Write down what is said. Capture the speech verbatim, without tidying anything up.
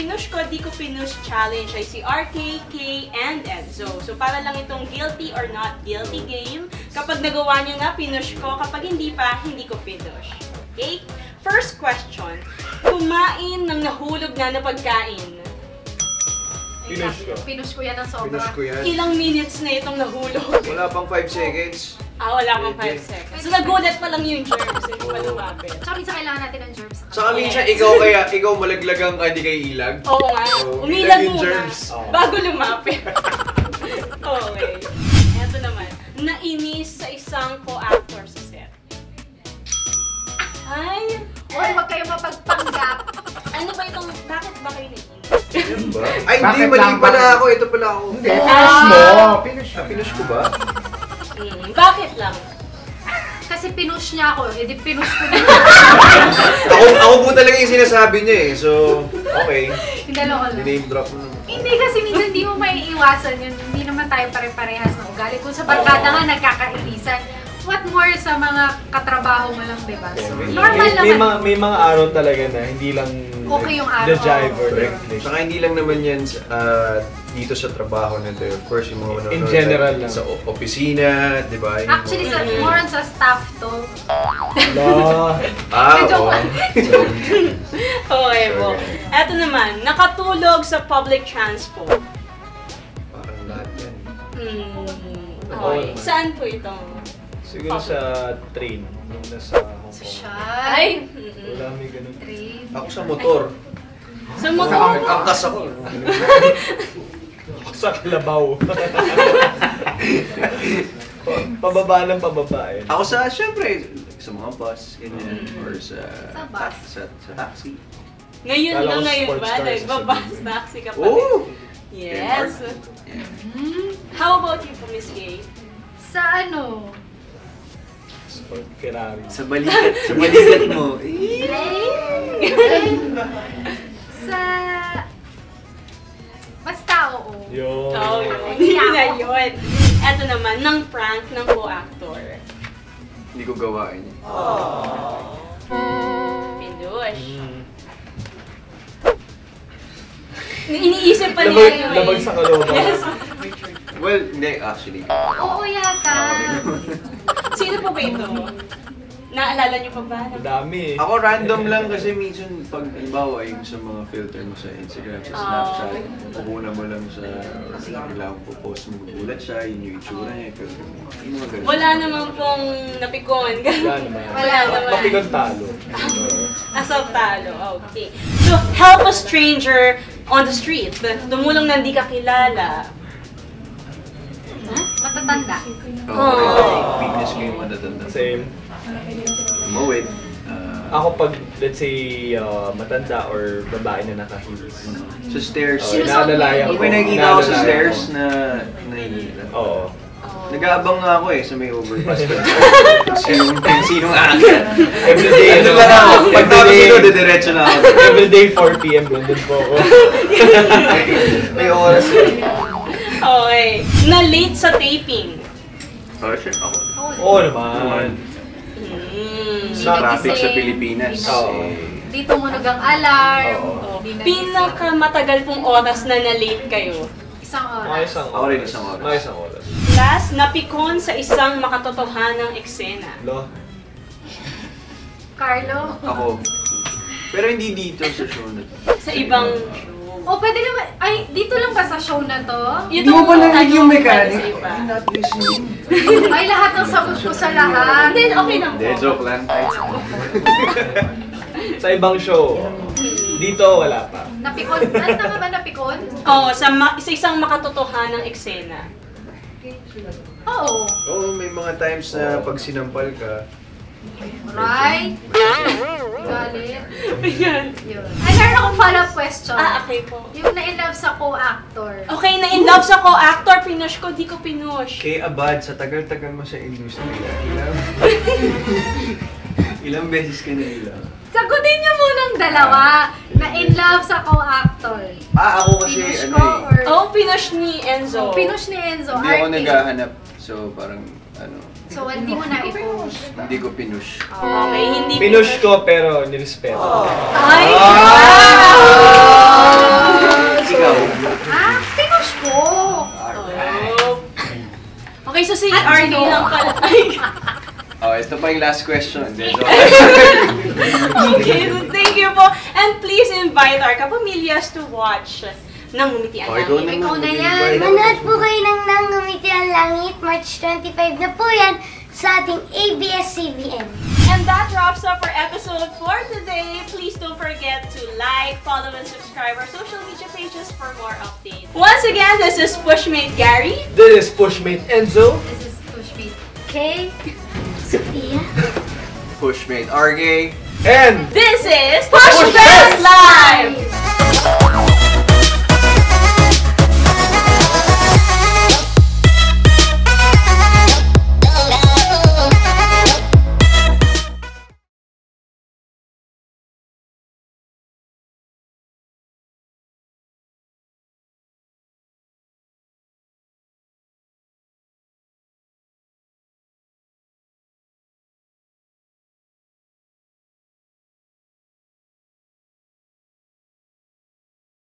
Pinush Ko, Di Ko Pinush Challenge ay si R K, K, and Enzo. So para lang itong guilty or not guilty game. Kapag nagawa nyo na, pinush ko. Kapag hindi pa, hindi ko pinush. Okay? First question. Kumain ng nahulog na na pagkain. Pinush ko. Pinush ko yan ng sobra. Pinush ko yan. Ilang minutes na itong nahulog? Wala pang five seconds. Ah, wala pang five seconds. So nagulat pa lang yung germs. Hindi pa lumapit. Tsaka minsan kailangan natin ng germs. Saka minsan ikaw kaya, ikaw malaglagang ka, hindi kayo ilag. Oo nga. So, Umilag yung muna. germs. Bago lumapit. Okay. Eto naman. Nainis sa isang co-actor sa set. Ay! Uy, huwag kayo mapagpanggap. Ano ba itong, bakit ba kayo nainis? Yan ba? Ay, hindi, Bakit mali lang, pala bakit? ako. Ito pala ako. Hindi, pinush mo. Pinush mo. Ah, pinush ko ba? Hmm, bakit lang? Kasi pinush niya ako, edi pinush ko din. ako, ako po talaga yung sinasabi niya eh. So, okay. Hindi lang ako. Name drop mo. Hindi kasi minsan hindi mo maiiwasan yun. Hindi naman tayo pare-parehas ng ugali. Kung sa barkada nga nagkakainisan, what more sa mga katrabaho mo lang, diba? So, normal may, naman. may, mga, may mga araw talaga na hindi lang Okay yung araw. the jive or the click. Saka hindi lang naman yan uh, dito sa trabaho na ito. Of course, yung mga In general lang. Sa o- opisina, di ba? Yung Actually, sa, mga- more on sa staff to. No. Ah, Joke oo. lang. Okay po. Eto naman, nakatulog sa public transport. Parang lahat yan. Hmm, okay. Saan po ito? Siguro sa train, nung nasa Hong Sa Kong. shy. Ay! mm-mm. Wala may ganun. Train. Ako sa motor. Sa motor? Angkas ako. Sa kalabaw. Pababa ng pababa eh. Ako sa, syempre, sa mga bus, ganyan. Or sa, Sa bus. sa, sa taxi. Ngayon Kala na ko ngayon sports ba? car Nagbabas sasabihin. taxi ka pa Oo! rin? Yes. Yeah. Hmm. How about you po, Miss Gay? Sa ano? Sport Ferrari. Sa balikat, sa balikat mo. Sa... Basta oo. Yo. Oh, yun. Hindi Hindi na ako. yun. Eto naman, ng prank ng co-actor. Hindi ko gawain. Pinush. Mm. Iniisip pa niya Labag, yun. labag sa kalooban. Yes. Well, hindi, actually. Oo yata. Sino po ba ito? Naalala niyo pa ba? Ang dami eh. Ako random lang kasi minsan pag halimbawa yung sa mga filter mo sa Instagram, sa Snapchat, pupunan mo lang sa kailangan po post mo, gulat siya, yun yung itsura niya, filter mo. Yung mga ganun. Wala naman pong napikon. Wala naman. Wala naman. Mapikon talo. Asal talo. Okay. So, help a stranger on the street. Tumulong na hindi ka kilala. Matatanda. Oo, oh, weakness ko yung matatanda. Same. Mawid. Uh, Ako pag, let's say, uh, matanda or babae na nakahilis. sa stairs. Oh, Sinusot mo inaalalayan yun. Pag may nakikita ako sa Inaalalayan stairs ko. na nahihila. Oo. Nag-aabang nga ako eh sa may overpass ko. Sinong, sinong aakyat. Everyday, Ano ano, ba na ako? Pag tapos everyday, sino, didiretso na ako. everyday four p m doon po ako. May oras eh. Okay. Na-late sa taping. Oh, sure. Ako. Oo naman. Hmm. Sa traffic sa Nagising. Pilipinas. Oo. Eh, Di tumunog ang alarm. Oo. Di nagising. Pinakamatagal pong oras na na-late kayo. Isang Mga oras. isang Ako rin isang oras. Mga isang oras. Last, napikon sa isang makatotohanang eksena. Lo. Carlo. Ako. Pero hindi dito sa show na to. Sa ibang show. O, pwede naman. Ay, dito lang ba sa show na to? Yun Hindi mo ba narinig yung ano, mechanic? sa iba. I'm not listening. Ay, lahat ng sagot ko sa lahat. Hindi, okay lang Hindi, po. joke lang. Sa ibang show. Dito wala pa. Napikon. Ano tama ba napikon? Oo, sa, ma- sa isang makatotohanang eksena. Oo. Oo, may mga times na pag sinampal ka, Right? Galit. Ayan. Yun. Ay, meron akong follow-up question. Ah, okay po. Yung na-in-love sa co-actor. Okay, na in love sa co-actor, pinush ko, di ko pinush. kay Abad, sa tagal-tagal mo sa industriya, ilang... ilang beses ka na ilang? Sagutin niyo munang dalawa. Na-in-love sa co-actor. Ah, ako kasi, Pinush ano ko eh, or... Oh, pinush ni Enzo. Pinush ni Enzo. hindi ako artist. naghahanap. So, parang, ano, So, hindi mo na i-push. hindi ko pinush. Okay, hindi Pinush ko pero nirespeto. Ay! Ah! Wow! pa yung last question. Then, Okay, so thank you po. And please invite our kapamilyas to watch Nang Ngumiti ang Oh, ikaw Langit. Ikaw naman. na yan. mag-invite. Manood po kayo ng Nang Ngumiti ang Langit, March twenty-five na po yan sa ating A B S C B N. And that wraps up our episode for today. Please don't forget to like, follow, and subscribe our social media pages for more updates. Once again, this is Pushmate Gary. This is Pushmate Enzo. This is Pushmate. Okay? Sophia? Pushmate R K. And This is Push Push Fest Live!